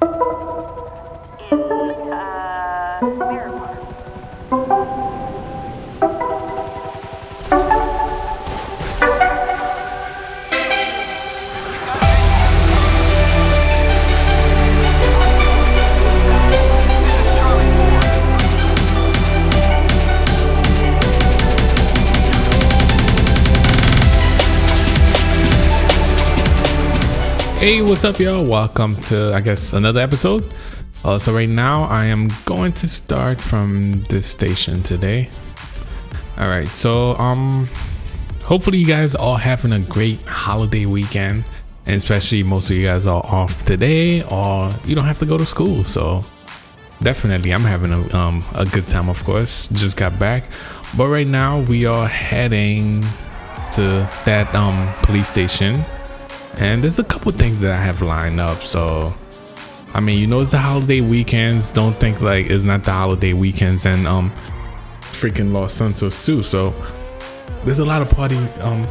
Hey, what's up, y'all? Welcome to, I guess, another episode. So right now I am going to start from this station today. All right, so hopefully you guys all having a great holiday weekend, and especially most of you guys are off today or you don't have to go to school. So definitely I'm having a good time. Of course, just got back, but right now we are heading to that police station. And there's a couple things that I have lined up. So I mean, you know, it's the holiday weekends. Don't think like it's not the holiday weekends and freaking Los Santos too. So there's a lot of parties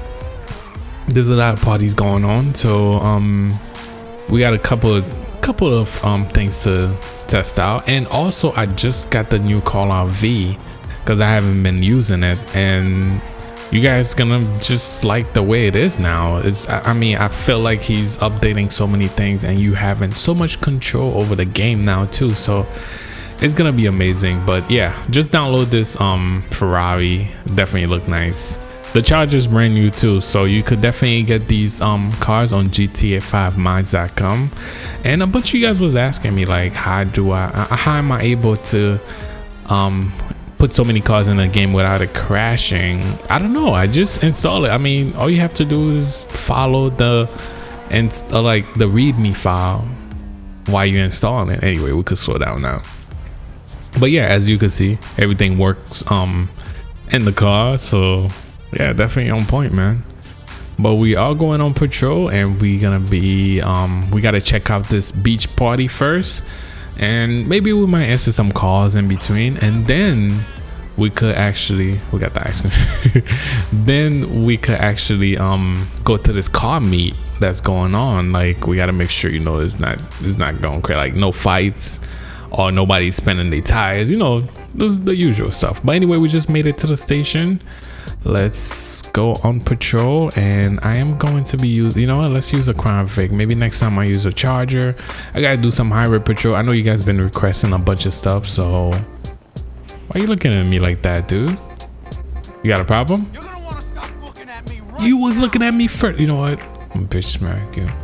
going on. So we got a couple of things to test out. And also I just got the new callout V because I haven't been using it, and you guys gonna just like the way it is now. I mean, I feel like he's updating so many things and you having so much control over the game now too, so it's gonna be amazing. But yeah, just download this Ferrari. Definitely look nice. The Charger's brand new too, so you could definitely get these cars on GTA5mods.com. and a bunch of you guys was asking me like, how am I able to put so many cars in a game without it crashing? I don't know, I just install it. I mean, all you have to do is follow the readme file while you're installing it. Anyway, we could slow down now. But yeah, as you can see, everything works in the car, so yeah, definitely on point, man. But we are going on patrol, and we gonna be we gotta check out this beach party first, and maybe we might answer some calls in between, and then we could actually, we got the ice cream. Then we could actually go to this car meet that's going on. Like, we got to make sure, you know, it's not going crazy, like no fights or nobody spinning their tires, you know, the usual stuff. But anyway, we just made it to the station. Let's go on patrol, and I am going to be using, you know what, let's use a crime fig. Maybe next time I use a Charger. I gotta do some highway patrol. I know you guys been requesting a bunch of stuff, so why are you looking at me like that, dude? You got a problem? You're gonna wanna stop looking at me right you was now. looking at me first. You know what, I'm bitch smack you.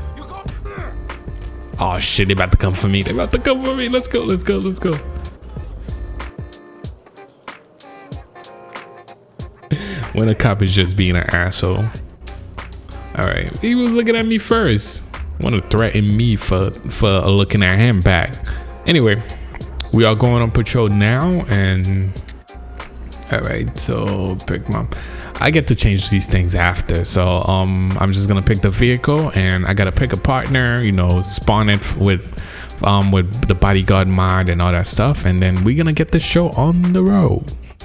Oh shit, they about to come for me. They about to come for me. Let's go, let's go, let's go. When a cop is just being an asshole. All right, he was looking at me first. Want to threaten me for looking at him back. Anyway, we are going on patrol now, and all right, so pick my, I get to change these things after. So I'm just gonna pick the vehicle, and I gotta pick a partner, you know, spawn it with the bodyguard mod and all that stuff, and then we're gonna get the show on the road.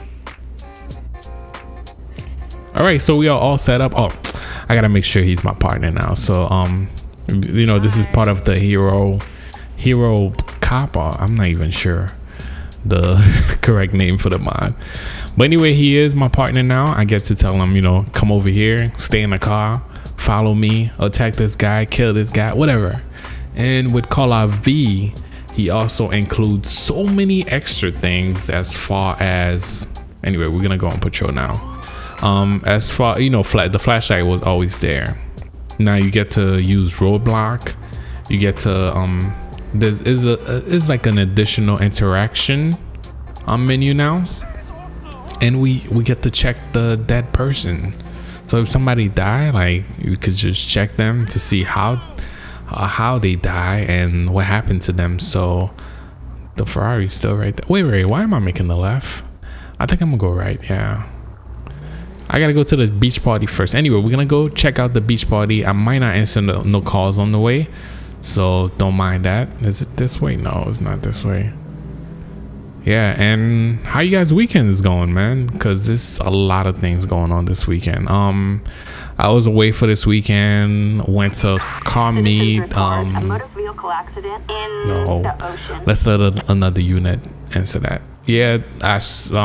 All right, so we are all set up. Oh, I gotta make sure he's my partner now. So you know, this is part of the hero cop, or I'm not even sure the correct name for the mod. But anyway, he is my partner now. I get to tell him, you know, come over here, stay in the car, follow me, attack this guy, kill this guy, whatever. And with callout V, he also includes so many extra things as far as, anyway, we're gonna go on patrol now. As far, you know, the flashlight was always there. Now you get to use roadblock. You get to is like an additional interaction menu now, and we get to check the dead person. So if somebody died, like, you could just check them to see how they die and what happened to them. So the Ferrari's still right there. Wait, why am I making the left? I think I'm gonna go right. Yeah, I gotta go to the beach party first. Anyway, we're gonna go check out the beach party. I might not answer no calls on the way, so don't mind that. Is it this way? No, it's not this way. Yeah, and how you guys' weekend is going, man? Because there's a lot of things going on this weekend. I was away for this weekend, went to car meet. vehicle accident in No. the ocean. Let's let another unit answer that. Yeah, I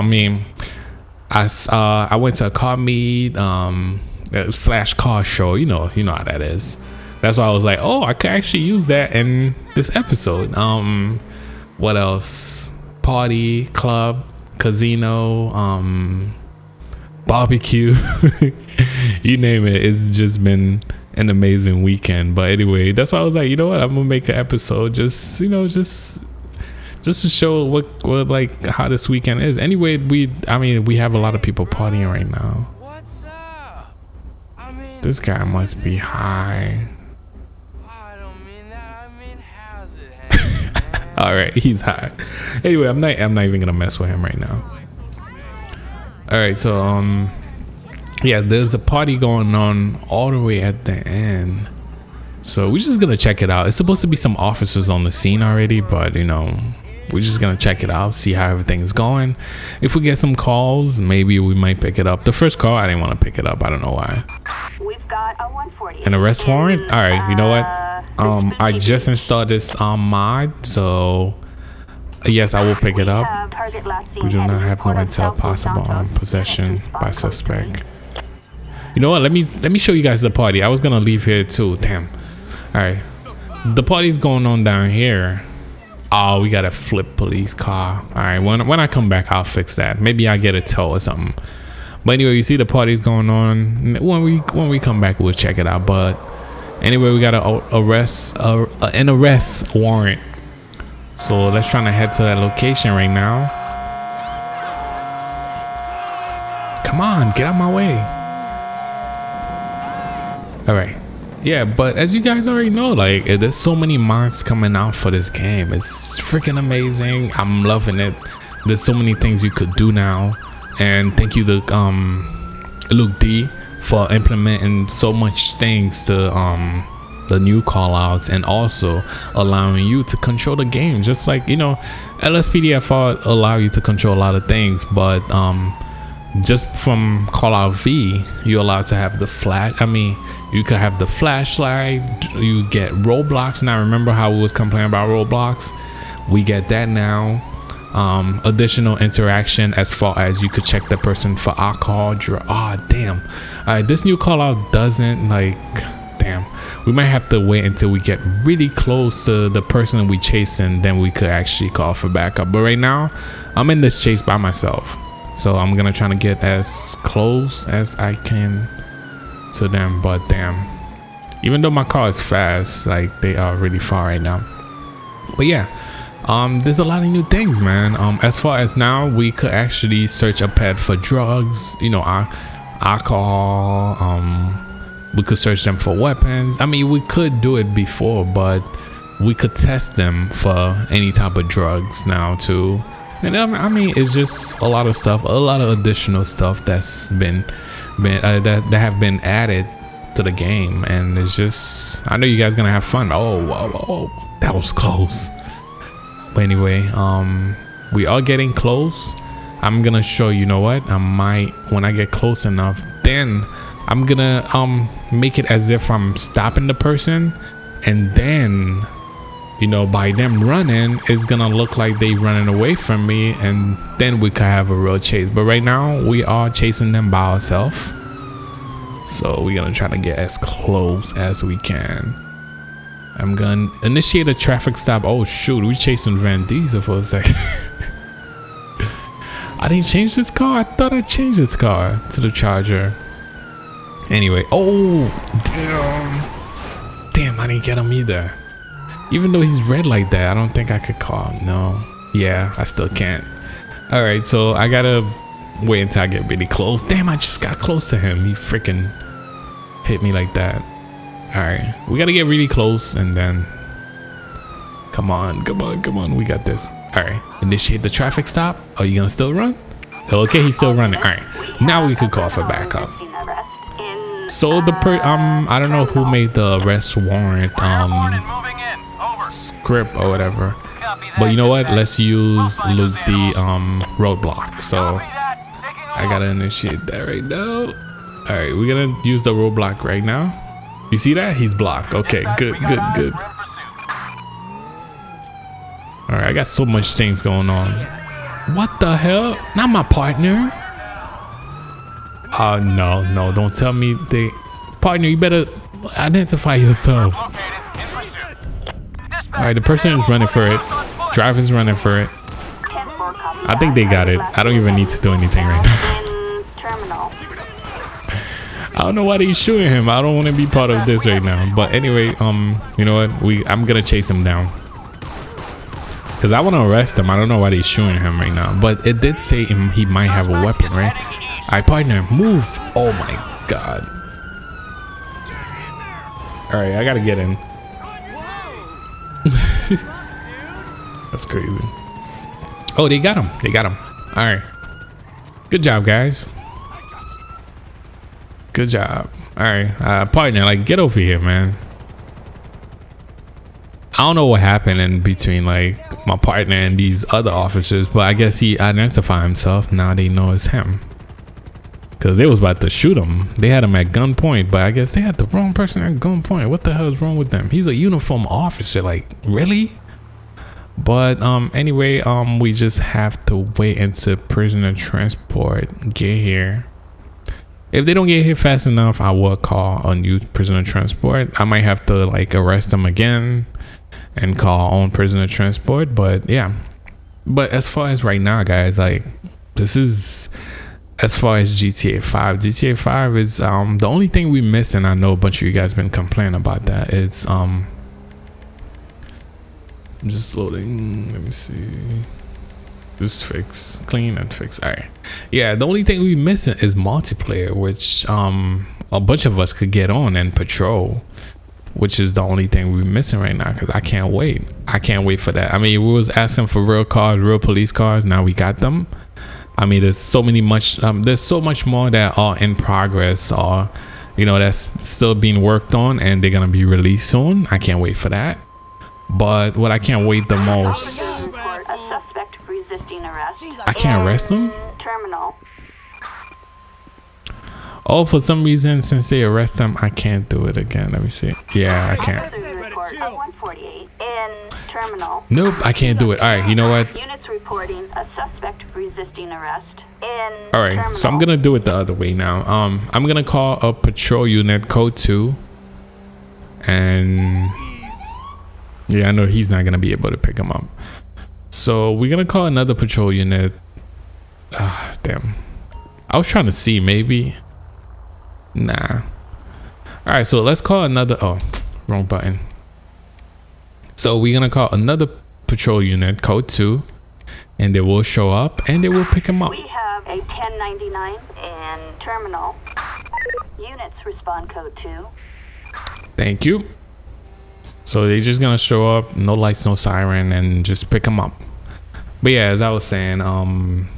went to a car meet, slash car show. You know how that is. That's why I was like, oh, I could actually use that in this episode. What else? Party, club, casino, barbecue. You name it. It's just been an amazing weekend. But anyway, that's why I was like, you know what? I'm gonna make an episode just to show what like how this weekend is. Anyway, we have a lot of people partying right now. What's up? This guy must be high. I don't mean that. I mean, how's it happening, man? All right, he's high. Anyway, I'm not even gonna mess with him right now. All right, so yeah, there's a party going on all the way at the end, so we're just gonna check it out. It's supposed to be some officers on the scene already, but you know, we're just gonna check it out, see how everything's going. If we get some calls, maybe we might pick it up. The first call, I didn't want to pick it up. I don't know why. We've got a 140. An arrest warrant? All right, you know what? I just installed this mod, so yes, I will pick it up. We do not have no intel possible on possession by suspect. You know what? Let me show you guys the party. I was gonna leave here too. Damn. All right, the party's going on down here. Oh, we got a flip police car. All right, when I come back, I'll fix that. Maybe I get a tow or something. But anyway, you see the party's going on. When we come back, we'll check it out. But anyway, we got an arrest warrant. So let's try to head to that location right now. Come on, get out my way. All right. Yeah, but as you guys already know, like, there's so many mods coming out for this game. It's freaking amazing. I'm loving it. There's so many things you could do now. And thank you to Luke D for implementing so much things to the new callouts, and also allowing you to control the game. Just like, you know, LSPDFR allow you to control a lot of things, but just from callout V, you're allowed to have the flash. I mean, you could have the flashlight. You get roadblocks now. Remember how we was complaining about roadblocks? We get that now. Additional interaction as far as you could check the person for alcohol. Damn. This new callout doesn't, like, damn. We might have to wait until we get really close to the person we chasing, then we could actually call for backup. But right now, I'm in this chase by myself, so I'm gonna try to get as close as I can to them. But damn, even though my car is fast, like, they are really far right now. But yeah, there's a lot of new things, man. As far as now, we could actually search a pet for drugs, you know, alcohol. We could search them for weapons. I mean, we could do it before, but we could test them for any type of drugs now too. And I mean, it's just a lot of stuff, a lot of additional stuff that's been that have been added to the game. And it's just, I know you guys gonna have fun. Oh, that was close. But anyway, we are getting close. I'm gonna show you know what, I might, when I get close enough, then I'm gonna make it as if I'm stopping the person, and then, you know, by them running, it's gonna look like they running away from me, and then we could have a real chase. But right now we are chasing them by ourselves, so we're gonna try to get as close as we can. I'm gonna initiate a traffic stop. Oh shoot, we chasing Van Diesel for a second. I didn't change this car. I thought I changed this car to the Charger. Anyway, oh damn, I didn't get him either. Even though he's red like that, I don't think I could call. No, yeah, I still can't. All right, so I gotta wait until I get really close. Damn, I just got close to him. He freaking hit me like that. All right, we gotta get really close, and then come on, we got this. All right, initiate the traffic stop. Are you gonna still run? Okay, he's still running. All right, now we could call for backup. So the I don't know who made the arrest warrant script or whatever, but you know what, let's use Luke the roadblock. So I gotta initiate that right now. All right, we're gonna use the roadblock right now. You see that? He's blocked. Okay, good. All right, I got so much things going on. What the hell? Not my partner. Oh no, don't tell me they partner. You better identify yourself. All right, the person is running for it. Driver's running for it. I think they got it. I don't even need to do anything right now. I don't know why they shooting him. I don't want to be part of this right now. But anyway, you know what? I'm gonna chase him down because I want to arrest him. I don't know why they shooting him right now. But it did say he might have a weapon, right? All right, partner, move. Oh my god. All right, I gotta get in. That's crazy. Oh, they got him. They got him. All right. Good job, guys. Good job. All right, partner, like get over here, man. I don't know what happened in between like my partner and these other officers, but I guess he identified himself. Now they know it's him. Cause they was about to shoot him. They had him at gunpoint, but I guess they had the wrong person at gunpoint. What the hell is wrong with them? He's a uniform officer. Like, really? But anyway, we just have to wait until prisoner transport get here. If they don't get here fast enough, I will call a new prisoner transport. I might have to like arrest them again and call on prisoner transport. But yeah, but as far as right now, guys, like this is as far as GTA 5. GTA 5 is the only thing we missing. I know a bunch of you guys been complaining about that. It's I'm just loading. Let me see. Just fix, clean and fix. All right. Yeah, the only thing we missing is multiplayer, which a bunch of us could get on and patrol, which is the only thing we're missing right now. Because I can't wait. I can't wait for that. I mean, we was asking for real cars, real police cars. Now we got them. I mean, there's so much more that are in progress, or you know, that's still being worked on, and they're gonna be released soon. I can't wait for that. But what I can't wait the most, I can't arrest them. Oh, for some reason, since they arrest them, I can't do it again. Let me see. Yeah, I can't. Nope, I can't do it. All right, you know what? Units reporting a suspect resisting arrest in all right, so I'm gonna do it the other way now. I'm gonna call a patrol unit code 2, and yeah, I know he's not gonna be able to pick him up. So we're gonna call another patrol unit. Damn, I was trying to see, maybe. Nah. All right, so let's call another. Oh, wrong button. So we're gonna call another patrol unit code 2, and they will show up and they will pick him up. We have a 1099 in terminal. Units respond code 2. Thank you. So they're just gonna show up, no lights, no siren, and just pick him up. But yeah, as I was saying,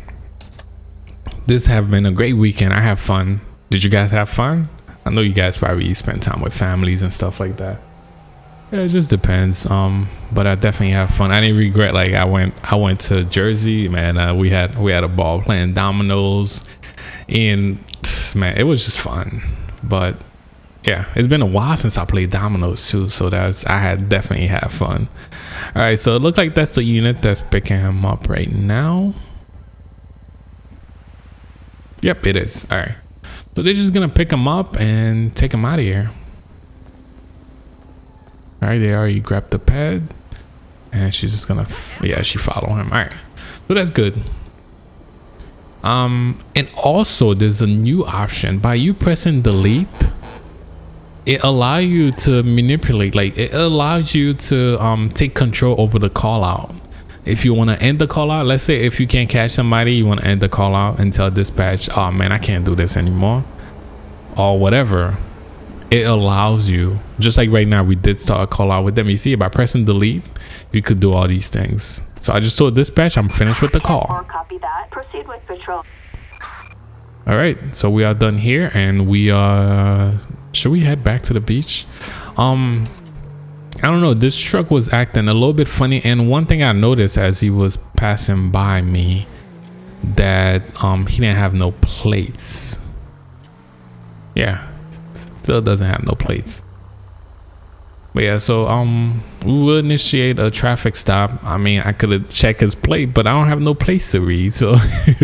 this have been a great weekend. I have fun. Did you guys have fun? I know you guys probably spend time with families and stuff like that. Yeah, it just depends. But I definitely have fun. I didn't regret. Like I went to Jersey, man. We had a ball playing dominoes, and man, it was just fun. But yeah, it's been a while since I played dominoes too, so I had definitely had fun. All right, so it looks like that's the unit that's picking him up right now. Yep, it is. All right, so they're just gonna pick him up and take him out of here. All right, they already grabbed the pad, and she's just gonna, yeah, she followed him. All right, so that's good. And also there's a new option. By you pressing delete, it allows you to manipulate, like it allows you to take control over the call out. If you want to end the call out, let's say if you can't catch somebody, you want to end the call out and tell dispatch, oh man, I can't do this anymore, or whatever. It allows you, just like right now, we did start a call out with them. You see, by pressing delete, you could do all these things. So I just told dispatch I'm finished with the call. Copy that. Proceed with patrol. All right, so we are done here, and we are. Should we head back to the beach? I don't know. This truck was acting a little bit funny, and one thing I noticed as he was passing by me, that he didn't have no plates. Yeah, still doesn't have no plates. But yeah, so we will initiate a traffic stop. I mean, I could have checked his plate, but I don't have no place to read, so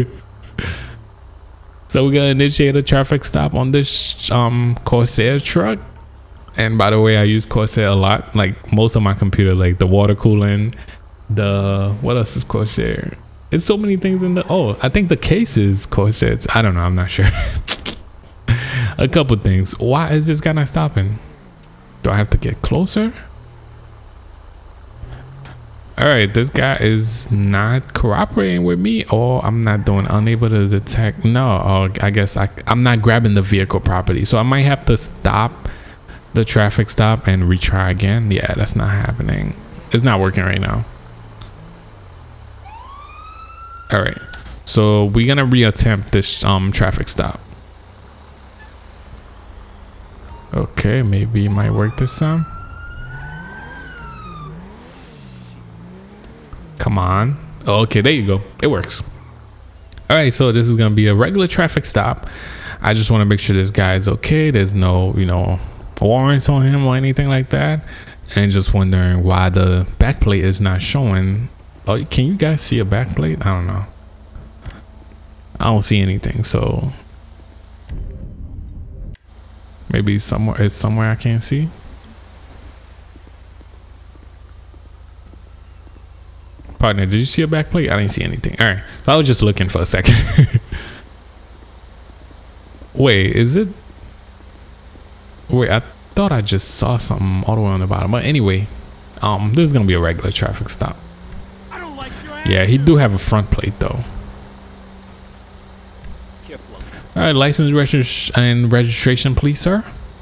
so we're gonna initiate a traffic stop on this Corsair truck. And by the way, I use Corsair a lot, like most of my computer, like the water cooling, the what else is Corsair? It's so many things in the I think the case is Corsair. I don't know, I'm not sure. A couple things. Why is this guy not stopping? Do I have to get closer? All right, this guy is not cooperating with me, or I'm not doing unable to detect. No, I guess I'm not grabbing the vehicle property, so I might have to stop the traffic stop and retry again. Yeah, that's not happening. It's not working right now. All right, so we're gonna reattempt this traffic stop. Okay, maybe it might work this time. Come on. Okay, there you go. It works. All right, so this is gonna be a regular traffic stop. I just want to make sure this guy is okay. There's no, you know, warrants on him or anything like that. And just wondering why the back plate is not showing. Oh, can you guys see a back plate? I don't know. I don't see anything, so maybe it's somewhere I can't see. Partner, did you see a back plate? I didn't see anything. All right, so I was just looking for a second. Wait, is it? Wait, I thought I just saw something all the way on the bottom. But anyway, this is gonna be a regular traffic stop. I don't like your Yeah, he do have a front plate though. All right, license, and registration, please, sir.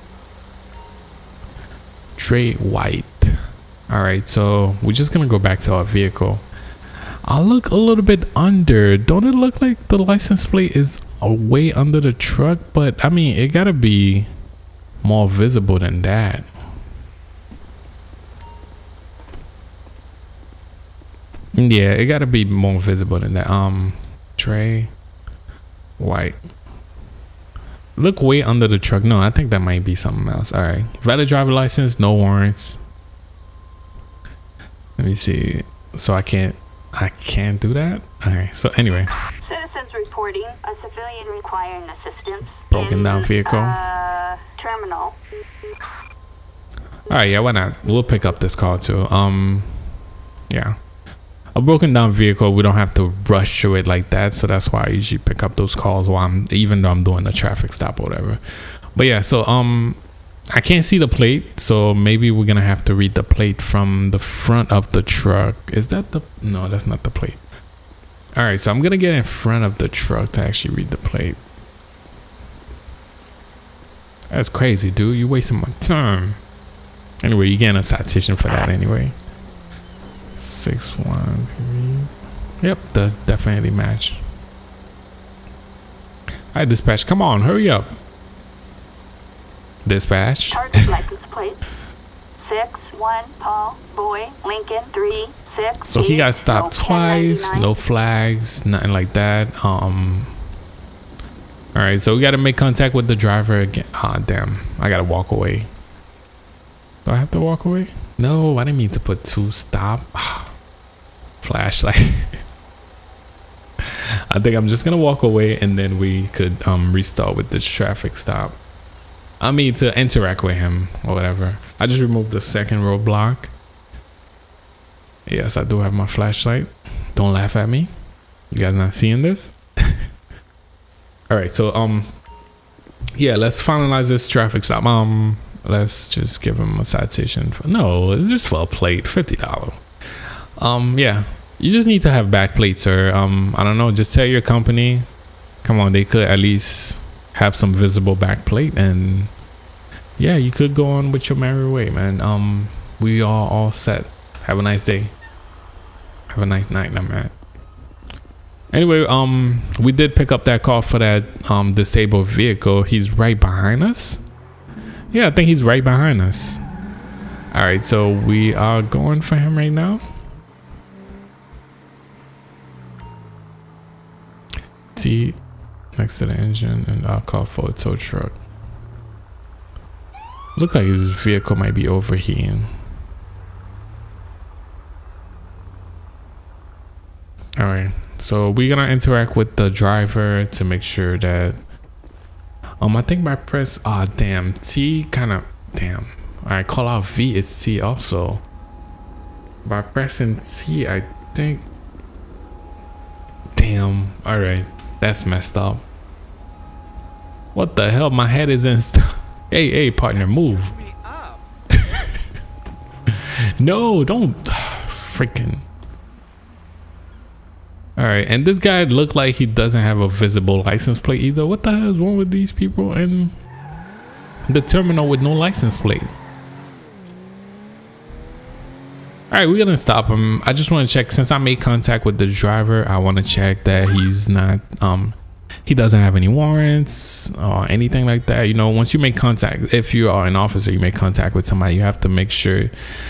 Trey White. All right, so we're just gonna go back to our vehicle. I'll look a little bit under. Don't it look like the license plate is way under the truck? But I mean, it gotta be more visible than that. Yeah, it gotta be more visible than that. Trey White. Look way under the truck. No, I think that might be something else. All right, valid driver license, no warrants. Let me see. So I can't do that. All right, so anyway, Citizens reporting a civilian requiring assistance. Broken down vehicle. Terminal. All right, yeah, why not? We'll pick up this call too. Yeah, a broken down vehicle, we don't have to rush through it like that, so that's why I usually pick up those calls while even though I'm doing a traffic stop or whatever. But yeah, so I can't see the plate, so maybe we're gonna have to read the plate from the front of the truck. Is that the? No, that's not the plate. All right, so I'm gonna get in front of the truck to actually read the plate. That's crazy, dude. You wasting my time. Anyway, you're getting a citation for that anyway. 6-1. Yep, does definitely match. All right, dispatch, come on, hurry up. Dispatch. Target license plate. 6-1 Paul Boy Lincoln 3-6. So he got stopped twice, no flags, nothing like that. All right, so we got to make contact with the driver again. Ah, damn, I gotta walk away. Do I have to walk away? No, I didn't mean to put 2 stop. Flashlight. I think I'm just gonna walk away and then we could restart with this traffic stop. I mean, to interact with him or whatever. I just removed the second roadblock. Yes, I do have my flashlight. Don't laugh at me. You guys not seeing this? All right, so yeah, let's finalize this traffic stop. Let's just give him a citation for, no, it's just for a plate, $50. Yeah, you just need to have back plates, sir. I don't know, just tell your company, come on, they could at least have some visible back plate, and yeah, you could go on with your merry way, man. We are all set. Have a nice day. Have a nice night, man. Anyway, we did pick up that call for that disabled vehicle. He's right behind us. Yeah, I think he's right behind us. All right, so we are going for him right now. T next to the engine, and I'll call for a tow truck. Look like his vehicle might be overheating. All right, so we're gonna interact with the driver to make sure that I think by press damn T kind of damn. All right, call out V is T also. By pressing T, I think. Damn. All right, that's messed up. What the hell? My head is in. Hey, partner, move. No, don't. Freaking. All right, and this guy looked like he doesn't have a visible license plate either. What the hell is wrong with these people in the terminal with no license plate? All right, we're gonna stop him. I just want to check, since I made contact with the driver, I want to check that he's not he doesn't have any warrants or anything like that. You know, once you make contact, if you are an officer, you make contact with somebody, you have to make sure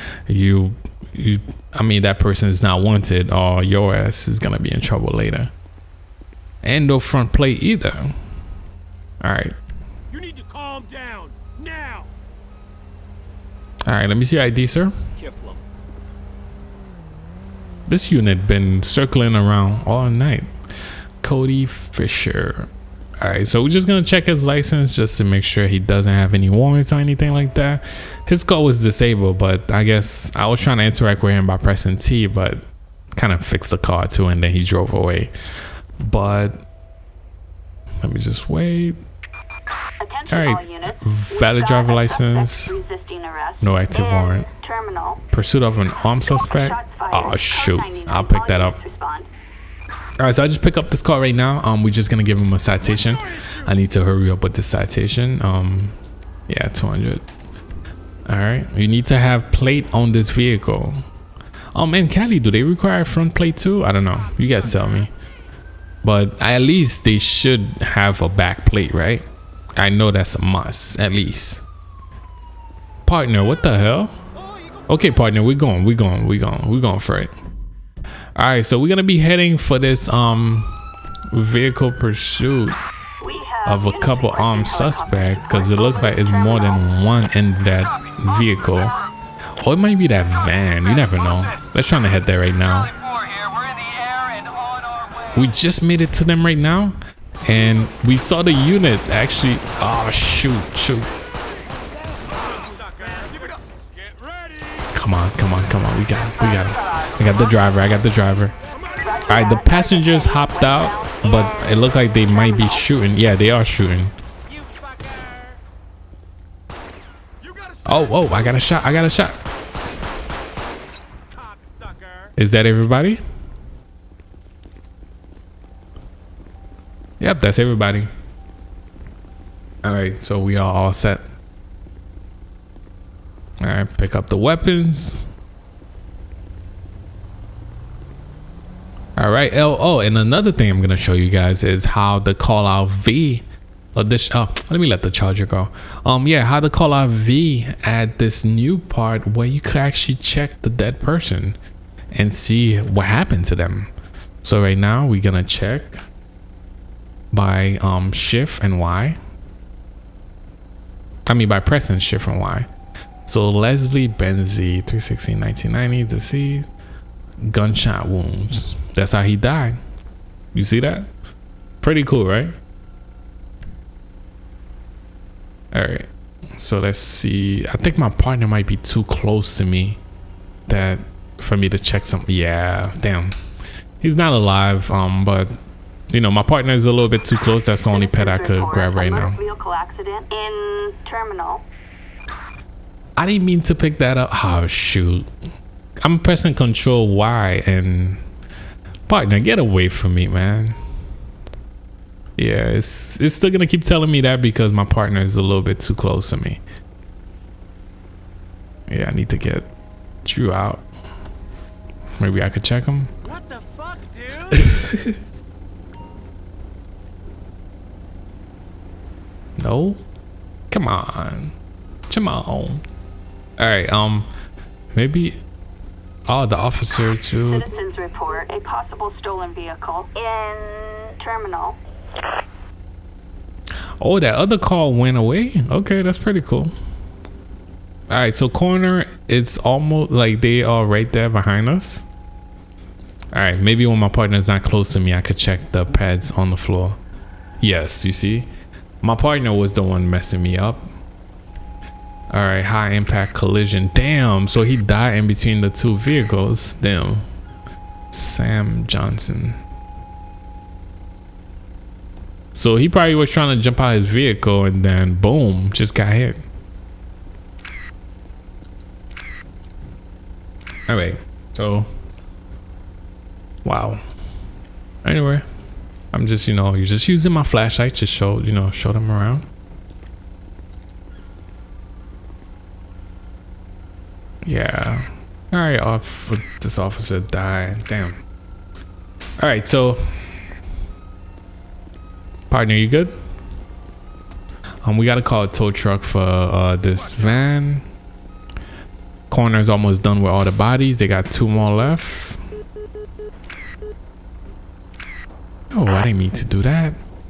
I mean, that person is not wanted, or your ass is gonna be in trouble later. And no front plate either. All right. You need to calm down now. All right, let me see ID, sir. Kiflum. This unit been circling around all night. Cody Fisher. All right, so we're just gonna check his license just to make sure he doesn't have any warrants or anything like that. His car was disabled, but I guess I was trying to interact with him by pressing T, but kind of fixed the car too, and then he drove away. But let me just wait. All right, valid driver license, no active warrant. Pursuit of an armed suspect. Oh shoot, I'll pick that up. All right, so I just pick up this car right now. We're just gonna give him a citation. I need to hurry up with the citation. Yeah, 200. All right, you need to have plate on this vehicle. In Cali, do they require front plate too? I don't know, you guys tell me. But at least they should have a back plate, right? I know that's a must, at least. Partner, what the hell? Okay, partner, we're going for it. All right, so we're gonna be heading for this vehicle pursuit of a couple armed suspects, because it looks like it's more than one in that vehicle, or it might be that van. You never know. Let's try to head there right now. We just made it to them right now, and we saw the unit actually. Oh shoot! Come on! We got it. I got the driver. All right, the passengers hopped out, but it looked like they might be shooting. Yeah, they are shooting. Oh, I got a shot. Is that everybody? Yep, that's everybody. All right, so we are all set. All right, pick up the weapons. All right, oh, and another thing I'm gonna show you guys is how the call out V of this. Let me let the charger go. Yeah, how to call out V at this new part where you could actually check the dead person and see what happened to them. So right now we're gonna check by shift and Y. I mean by pressing shift and Y. So Leslie Benzies, 3/16/1990, deceased, gunshot wounds. That's how he died. You see that? Pretty cool, right? All right, so let's see. I think my partner might be too close to me that for me to check something. Yeah, damn, he's not alive. But you know, my partner is a little bit too close. That's the only pet I could grab right now. Vehicle accident in terminal. I didn't mean to pick that up. Oh shoot, I'm pressing Control Y, and partner, get away from me, man. Yeah, it's still gonna keep telling me that because my partner is a little bit too close to me. Yeah, I need to get Drew out. Maybe I could check him. What the fuck, dude? No, come on. All right, maybe. Oh, the officer too. Citizens report a possible stolen vehicle in terminal. Oh, that other call went away. Okay, that's pretty cool. All right, so corner, it's almost like they are right there behind us. All right, maybe when my partner's not close to me, I could check the pads on the floor. Yes, you see, my partner was the one messing me up. All right, high impact collision. Damn, so he died in between the two vehicles. Damn. Sam Johnson. So he probably was trying to jump out his vehicle and then boom, just got hit. All right, so wow. Anyway, I'm just, you're just using my flashlight to show, show them around. Yeah. All right, this officer died. Damn. All right, so partner, you good? We gotta call a tow truck for this van. Coroner's almost done with all the bodies. They got 2 more left. Oh, I didn't mean to do that.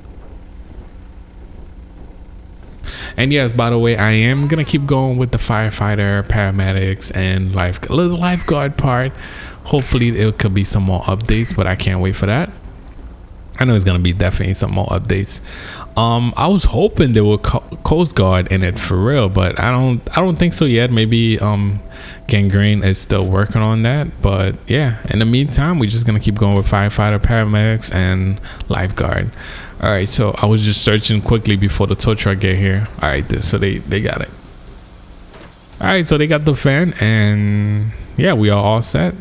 And yes, by the way, I am gonna keep going with the firefighter, paramedics, and lifeguard part. Hopefully it could be some more updates, but I can't wait for that. I know it's gonna be definitely some more updates. I was hoping there were Coast Guard in it for real, but I don't think so yet. Maybe Gangrene is still working on that, but yeah, in the meantime, we're just gonna keep going with firefighter, paramedics, and lifeguard. All right, so I was just searching quickly before the tow truck get here. All right, so they got it. All right, so they got the van, and yeah, we are all set.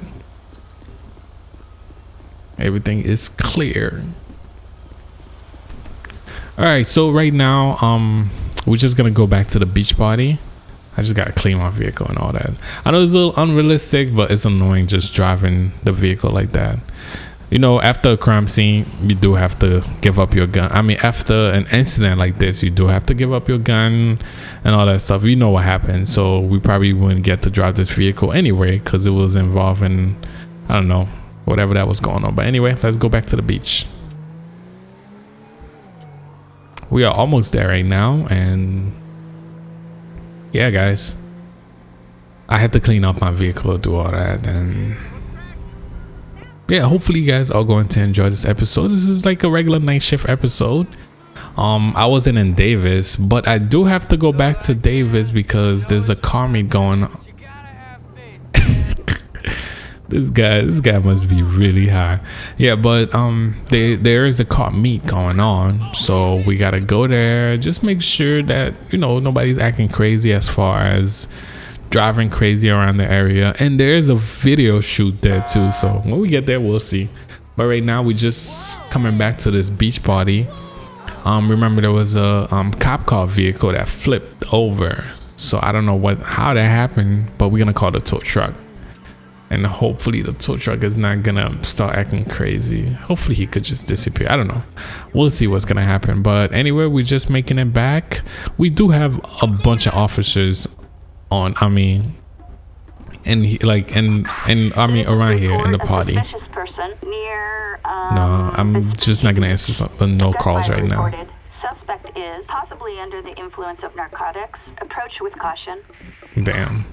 Everything is clear. All right, so right now we're just gonna go back to the beach party. I just gotta clean my vehicle and all that. I know it's a little unrealistic, but it's annoying just driving the vehicle like that. After a crime scene, you do have to give up your gun. I mean, after an incident like this, you do have to give up your gun and all that stuff. You know what happened, so we probably wouldn't get to drive this vehicle anyway because it was involving, I don't know, whatever that was going on. But anyway, let's go back to the beach. We are almost there right now, and yeah, guys, I had to clean up my vehicle, do all that, and yeah, hopefully you guys are going to enjoy this episode. This is like a regular night shift episode. I wasn't in Davis, but I do have to go back to Davis because there's a car meet going on. This guy must be really high. Yeah, but there is a car meet going on, so we gotta go there. Just make sure that nobody's acting crazy as far as driving crazy around the area. And there's a video shoot there too, so when we get there we'll see. But right now we're just coming back to this beach party. Remember there was a cop car vehicle that flipped over, so I don't know how that happened, but we're gonna call the tow truck. And hopefully the tow truck is not gonna start acting crazy. Hopefully he could just disappear. I don't know. We'll see what's gonna happen. But anyway, we're just making it back. We do have a bunch of officers on. I mean, around here in the party. No, I'm just not gonna answer some no calls right now. Suspect is possibly under the influence of narcotics. Approach with caution. Damn.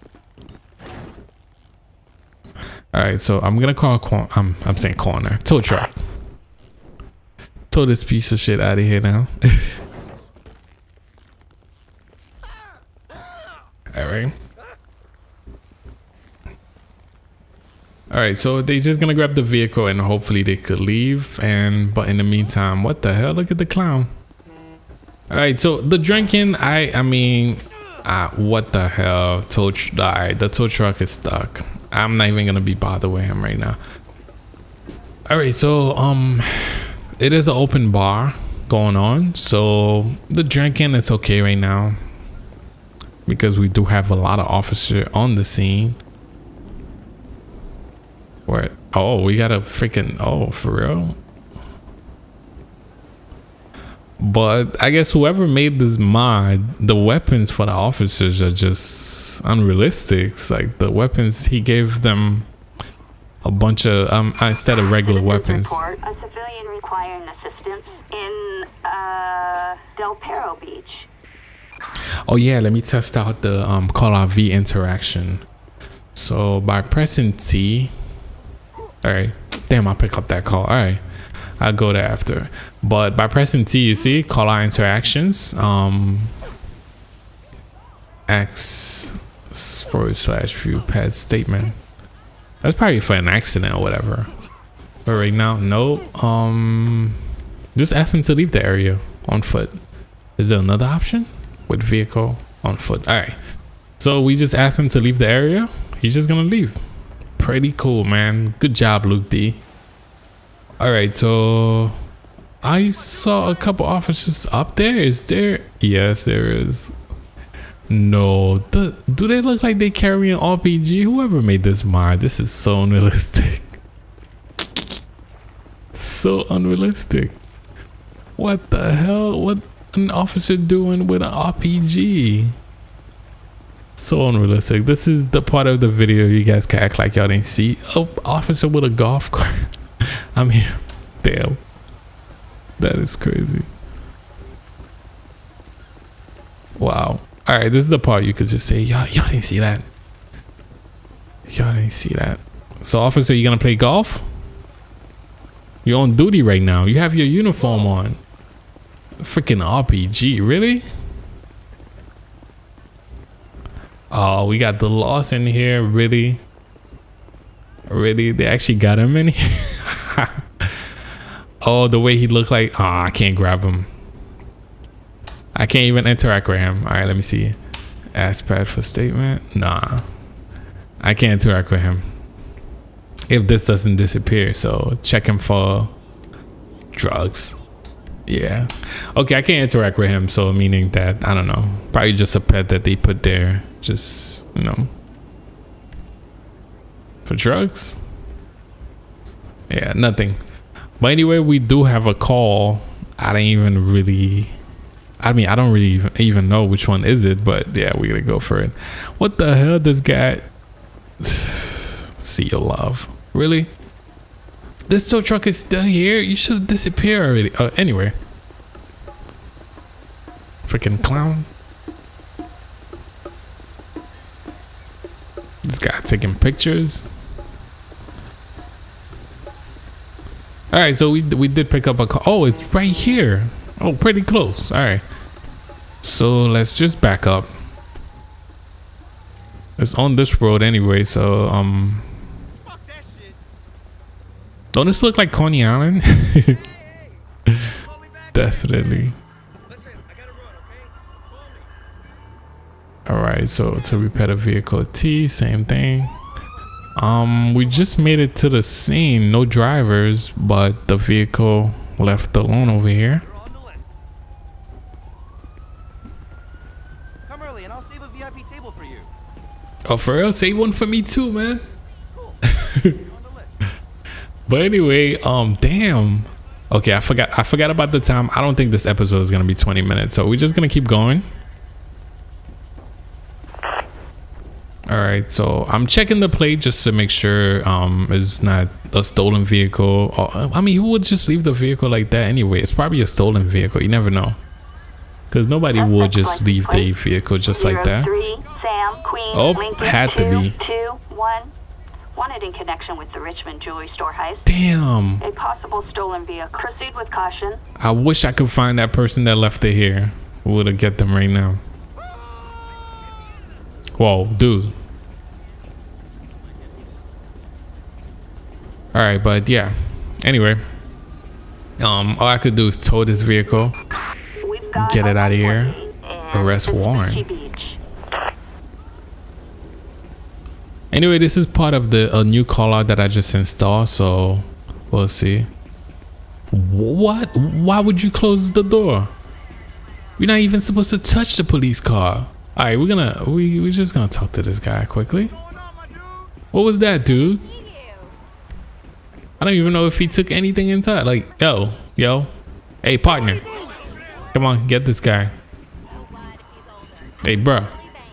All right, so I'm gonna call I'm saying corner tow truck. Tow this piece of shit out of here now. All right. All right, so they just gonna grab the vehicle and hopefully they could leave. But in the meantime, what the hell? Look at the clown. All right, so the drinking, I mean, what the hell? The tow truck is stuck. I'm not even gonna be bothered with him right now. All right, so it is an open bar going on, so the drinking is okay right now because we do have a lot of officers on the scene. What? Oh, we got a freaking, oh, for real? But I guess whoever made this mod, the weapons for the officers are just unrealistic. It's like the weapons, he gave them a bunch of instead of regular weapons. Report, a civilian requiring assistance in Del Perro Beach. Oh yeah, let me test out the call out V interaction. So by pressing T, all right, damn, I'll pick up that call. All right, I'll go there after. But by pressing T, you see call out interactions, X/view pad statement. That's probably for an accident or whatever. But right now, no. Just ask him to leave the area on foot. Is there another option? With vehicle on foot. All right. So we just asked him to leave the area. He's just gonna leave. Pretty cool, man. Good job, Luke D. All right. So I saw a couple officers up there. Is there? Yes, there is. No. Do they look like they carry an RPG? Whoever made this mod, this is so unrealistic. So unrealistic. What the hell? What an officer doing with an RPG? So unrealistic. This is the part of the video you guys can act like y'all didn't see. Oh, officer with a golf cart. I mean, damn. That is crazy. Wow. All right, this is the part you could just say, y'all didn't see that. Y'all didn't see that. So, officer, you gonna play golf? You're on duty right now. You have your uniform on. Freaking RPG, really? Oh, we got the loss in here, really? Really? They actually got him in here? Oh, the way he looked like, oh, I can't grab him. I can't even interact with him. All right, let me see. Ask pad for statement. Nah, I can't interact with him if this doesn't disappear. So check him for drugs. Yeah. Okay, I can't interact with him. So meaning that, I don't know, probably just a pet that they put there. Just, you know, for drugs. Yeah, nothing. But anyway, we do have a call. I don't even really, I mean, I don't really even know which one is it, but yeah, we're gonna go for it. What the hell, this guy? See your love. Really? This tow truck is still here? You should have disappeared already. Anyway. Freaking clown. This guy taking pictures. All right, so we did pick up a car. Oh, it's right here. Oh, pretty close. All right. So let's just back up. It's on this road anyway, so Fuck that shit. don't this look like Coney Island? Hey, call me back. Definitely. Listen, I gotta run, okay? Call me. All right, so to repair the vehicle T, same thing. We just made it to the scene. No drivers, but the vehicle left alone over here. You're on the list. Come early and I'll save a VIP table for you. Oh, for real? Save one for me too, man. Cool. You're on the list. But anyway, damn. Okay, I forgot about the time. I don't think this episode is gonna be 20 minutes, so we're just gonna keep going. All right, so I'm checking the plate just to make sure it's not a stolen vehicle. Or, I mean, who would just leave the vehicle like that anyway? It's probably a stolen vehicle. You never know, because nobody would just leave the vehicle just like that. 03, Sam, Queen, Oh, Lincoln, had to be. 221. Wanted in connection with the Richmond jewelry store heist. Damn. A possible stolen vehicle. Proceed with caution. I wish I could find that person that left it here. Would have get them right now. Whoa, dude. All right, but yeah. Anyway, all I could do is tow this vehicle, We've got get it out of here. 120 and Arrest warrant. Mitsubishi Beach. Anyway, this is part of the new call out that I just installed, so we'll see. What? Why would you close the door? We're not even supposed to touch the police car. All right, we're just gonna talk to this guy quickly. What was that, dude? I don't even know if he took anything inside. Like, yo, hey, partner, come on, get this guy. Hey, bro. All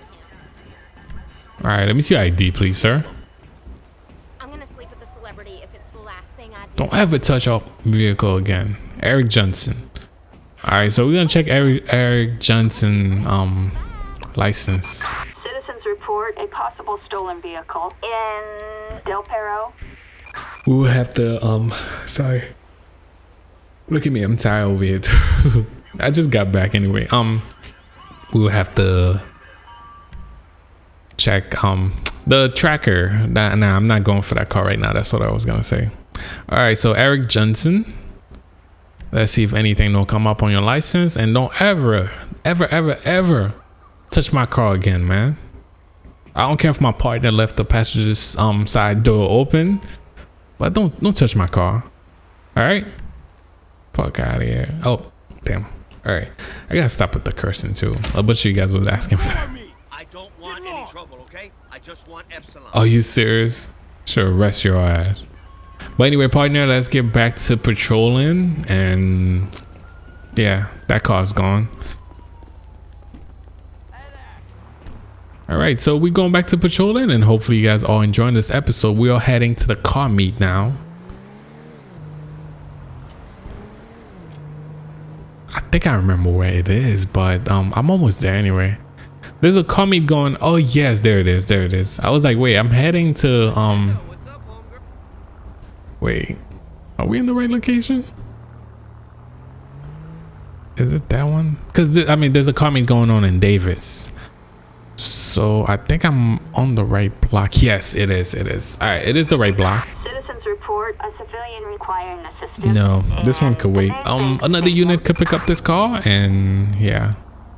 right, let me see your ID, please, sir. I'm gonna sleep with the celebrity if it's the last thing I do. Don't ever touch our vehicle again. Eric Johnson. All right, so we're gonna check Eric Johnson license. Citizens report a possible stolen vehicle in Del Perro. We will have to sorry. Look at me, I'm tired over here too. I just got back anyway. We will have to check the tracker. Nah, I'm not going for that car right now. That's what I was gonna say. All right, so Eric Johnson. Let's see if anything don't come up on your license, and don't ever touch my car again, man. I don't care if my partner left the passenger's side door open, but don't touch my car. All right, fuck out of here. Oh damn. All right, I gotta stop with the cursing too. A bunch of you guys was asking for that. I don't want any trouble, okay? I just want Epsilon. Are you serious? Sure, rest your ass. But anyway, partner, let's get back to patrolling. And yeah, that car's gone. All right, so we're going back to patrolling, and hopefully you guys all enjoying this episode. We are heading to the car meet now. I think I remember where it is, but I'm almost there anyway. There's a car meet going. Oh yes, there it is. There it is. I was like, wait, I'm heading to What's up, homegirl? wait, are we in the right location? Is it that one? Because I mean, there's a car meet going on in Davis, so I think I'm on the right block. Yes, it is. It is. All right, it is the right block. Citizens report a civilian requiring assistance. No, this one could wait. Another unit could pick up this car, and yeah.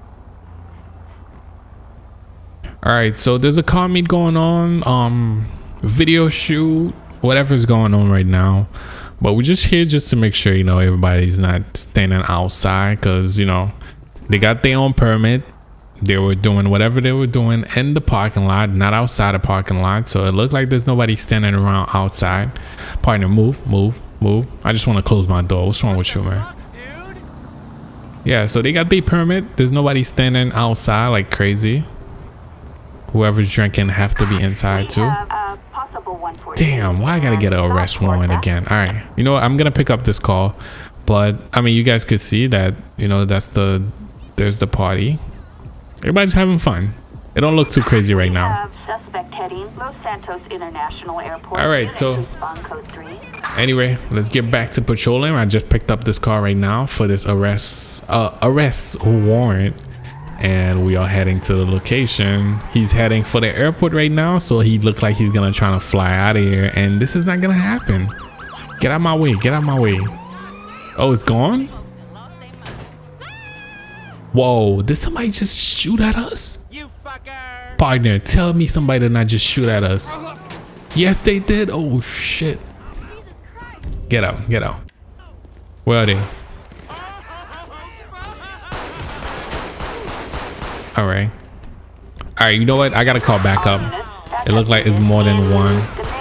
All right, so there's a car meet going on, video shoot, whatever's going on right now. But we're just here just to make sure, you know, everybody's not standing outside, because, you know, they got their own permit. They were doing whatever they were doing in the parking lot, not outside the parking lot. So it looked like there's nobody standing around outside. Partner, move. I just want to close my door. What's wrong with you, man? Yeah, so they got their permit. There's nobody standing outside like crazy. Whoever's drinking have to be inside too. Damn, why I gotta get an arrest warrant again? All right, you know what? I'm gonna pick up this call, but I mean, you guys could see that, you know, there's the party. Everybody's having fun. It don't look too crazy right now. Suspect heading Los Santos International Airport. All right, so anyway, let's get back to patrolling. I just picked up this car right now for this arrest warrant. And we are heading to the location. He's heading for the airport right now, so he looked like he's gonna try to fly out of here, and this is not gonna happen. Get out my way, get out my way. Oh, it's gone? Whoa, did somebody just shoot at us? You fucker! Partner, tell me somebody did not just shoot at us. Yes, they did. Oh shit. Get out, get out. Where are they? All right, you know what, I gotta call back up. It looked like it's more than one.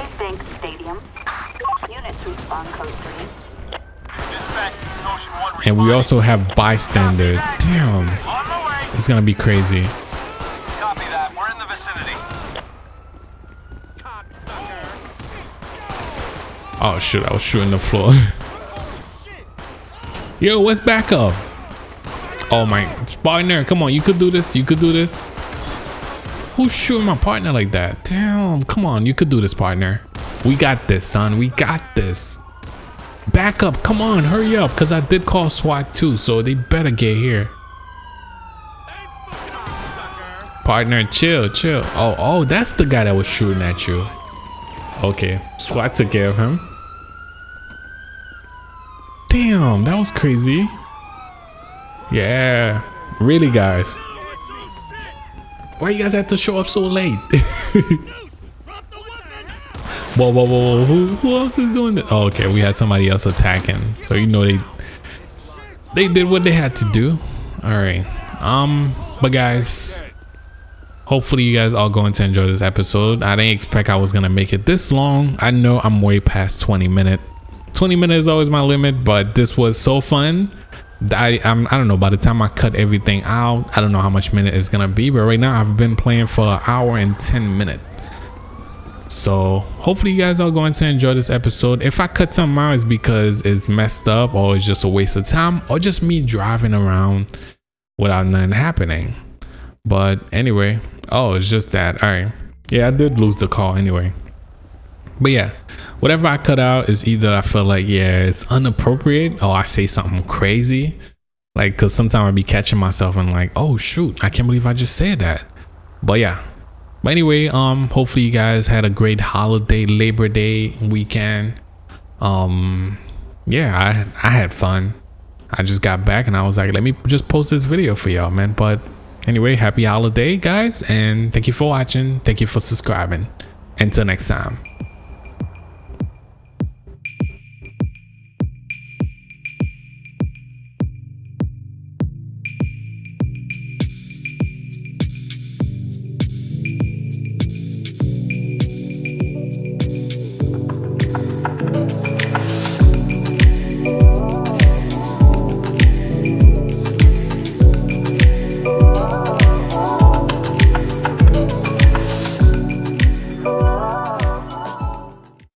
And we also have bystander. Damn, it's gonna be crazy. Copy that. We're in the vicinity. Oh shit, I was shooting the floor. Yo, what's back up? Oh my partner, come on, you could do this. You could do this. Who's shooting my partner like that? Damn, come on, you could do this, partner. We got this, son. We got this. Back up, come on, hurry up, because I did call SWAT too, so they better get here. Partner, chill. Oh, that's the guy that was shooting at you. Okay, SWAT took care of him. Damn, that was crazy. Yeah, really, guys. Why you guys have to show up so late? Whoa. Who else is doing this? Oh, okay, we had somebody else attacking. So, you know, they did what they had to do. All right. But guys, hopefully you guys all going to enjoy this episode. I didn't expect I was going to make it this long. I know I'm way past 20 minutes. 20 minutes is always my limit, but this was so fun. I don't know, by the time I cut everything out, I don't know how much minute it's gonna be, but right now I've been playing for an hour and 10 minutes. So hopefully you guys are going to enjoy this episode. If I cut something out, it's because it's messed up, or it's just a waste of time, or just me driving around without nothing happening. But anyway, oh, it's just that. All right, yeah, I did lose the call anyway. But yeah, whatever I cut out is either I feel like, yeah, it's inappropriate, or I say something crazy, like, because sometimes I be catching myself and like, oh shoot, I can't believe I just said that. But yeah, but anyway, hopefully you guys had a great holiday, Labor Day weekend. Yeah, I had fun. I just got back and I was like, let me just post this video for y'all, man. But anyway, happy holiday, guys, and thank you for watching. Thank you for subscribing. Until next time.